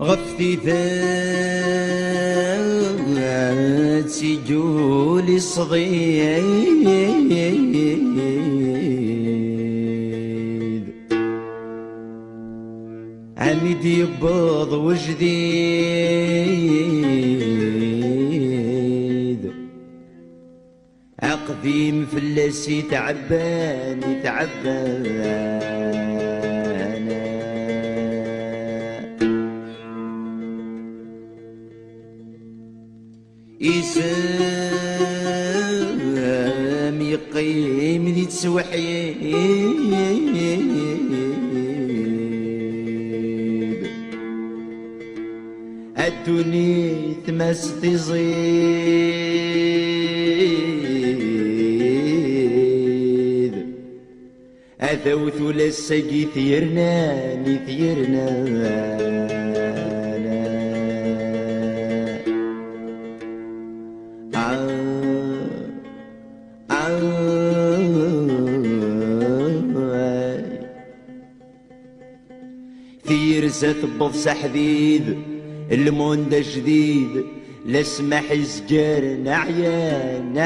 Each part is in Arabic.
غفتي ذات سجولي صغير عميد يبض وجديد عقدي مفلسي تعبان إسام يقيم ذي تسوحيد الدنيا تمس تزيد أذوث للسجي ثيرناني ثيرسة بفص حديد الموندة جديد لسمح الزجار نعيان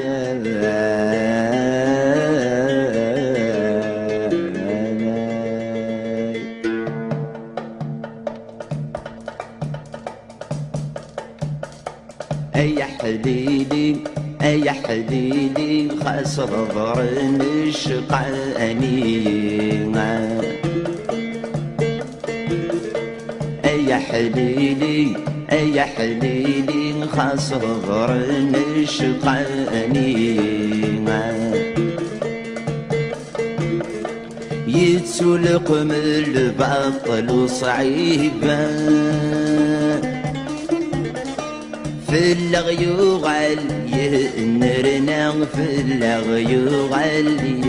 أي حليلي أي حليلي خسر ضرن الشقاني يا حليلي يا حليلي خسر ضرن الشقاني يتسلق من البطل وصعيبا في اللغيوغال ينرنا في اللغيوغال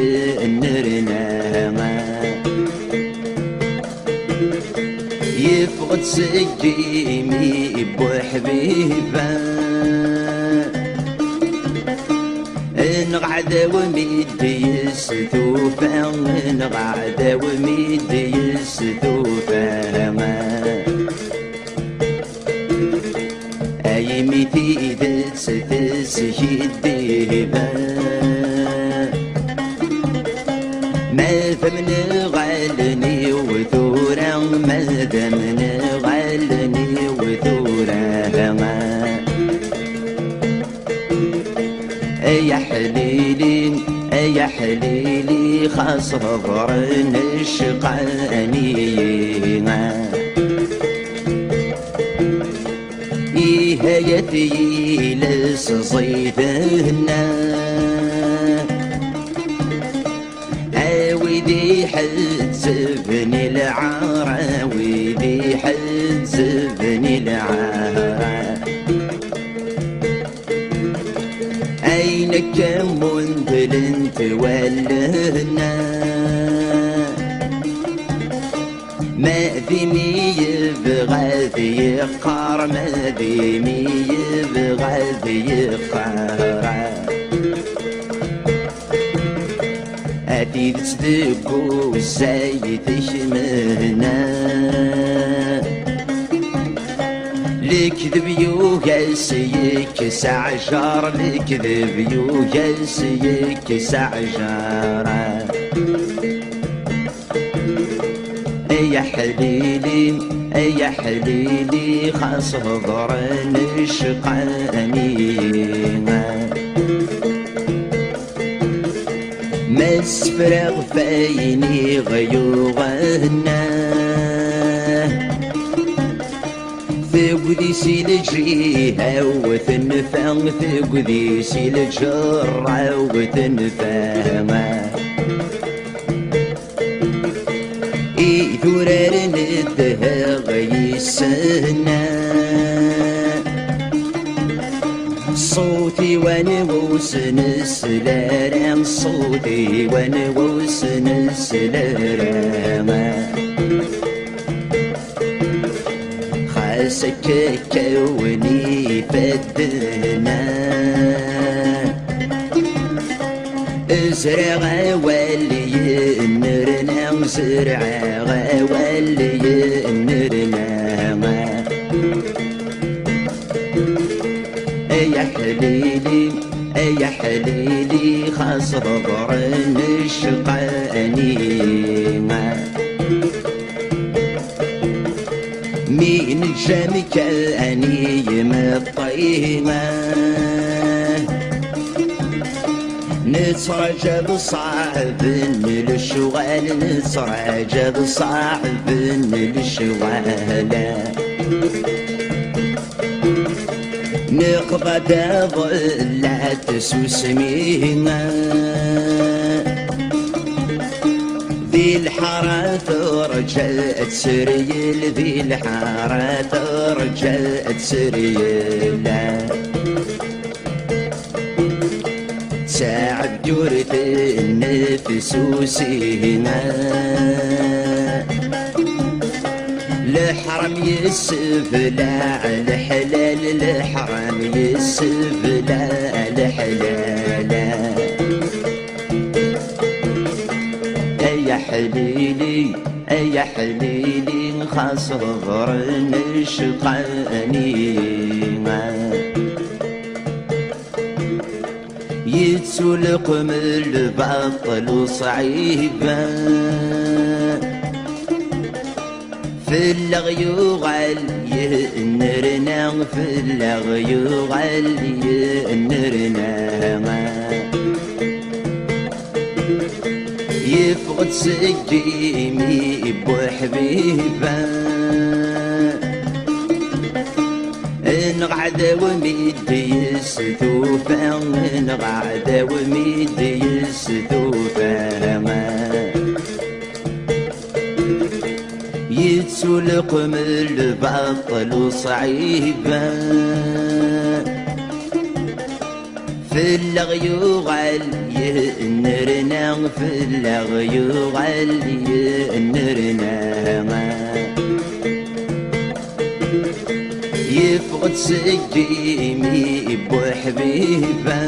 ينرنا يفقد سجيمي بوحبيبا نقعد وميد يستوفى نقعد وميد يستوفى أي ميتي تسهيديبا ما ثمن غالني وثورا ما ثمن غالني وثورا يا حليلي يا حليلي خاص ضرن الشقاني هيتي لس صيدنا عاودي حزبني العار عاودي حزبني العار عينك منذل تولهنا ما ذي يبغى ذي يقار ما ذي يبغى ذي يقار أتي تصدقوا زي تشمهنا لكذب يوغسيك سعجار لكذب يوغسيك سعجار يا حليلي يا حليلي خاص ضرن الشقاني مسفرغ فيني غيوغنا ثقدي سيلجيها وثنفان ثقدي سيلجرع وثنفان ثورار ندها غيسنا صوتي وانا وسن السلارم صوتي وانا وسن السلارم خاسك كوني فدنا ازرع واللي نرنا زرع واللي نرنا خصبر نشقاني مين جامك أني مطيمة نترجى بصعب الشغال نترجى بصعب الشغال نقضى ضلعت سوسمينا ذي الحارة رجعت سريل ذي الحارة رجعت سريل ساعد جورة النفس وسينا الحرم يسفلى الحلال الحرم يسفلى الحلال يا حليلي يا حليلي خصبر نشقاني يتسلق من البطل وصعيبا في اللغيوغال ينرنا في اللغيوغال ينرنا يفقد سجيمي بوحبيبا نقعد وميد يستوفى نقعد وميد يستوفى يتسلق من البطل وصعيبا في اللغيوغال ينرنا في اللغيوغال ينرنا يفقد سجيمي بوحبيبا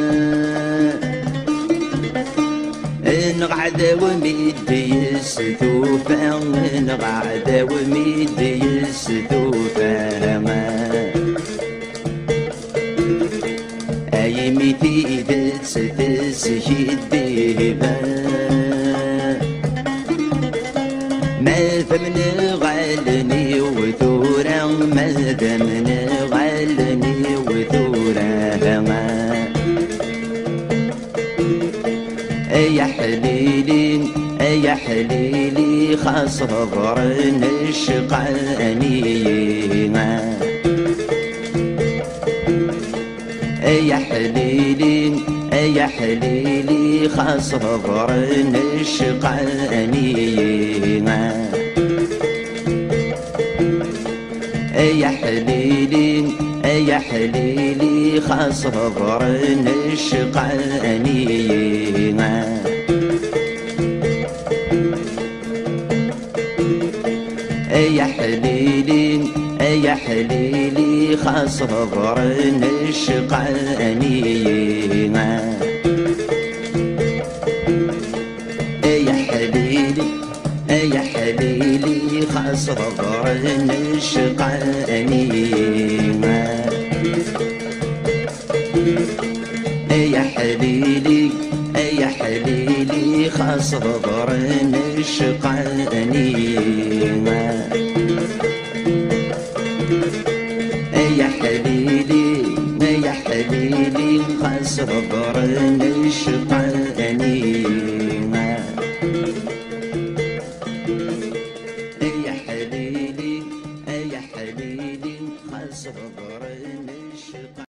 نقعد وميد يستوفى نقعد وميد يستوفى أي ميتي تسهيد ديبا ما ثمن غالني وثورا ما ثمن غالني وثورا يا حليلي يا حليلي خصبر نشقاني يا حليلي يا حليلي خصبر نشقاني يا حليلي يا حليلي خصبر نشقاني يا حليلي يا حليلي خصبر نشقاني يا حليلي يا حليلي خصبر نشقاني يا حليلي يا حليلي خصبر نشقاني يا حليلي يا حليلي خصبر نشقاني